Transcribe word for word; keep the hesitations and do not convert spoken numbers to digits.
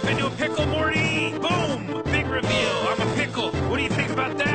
into a pickle, Morty! Boom! Big reveal. I'm a pickle. What do you think about that?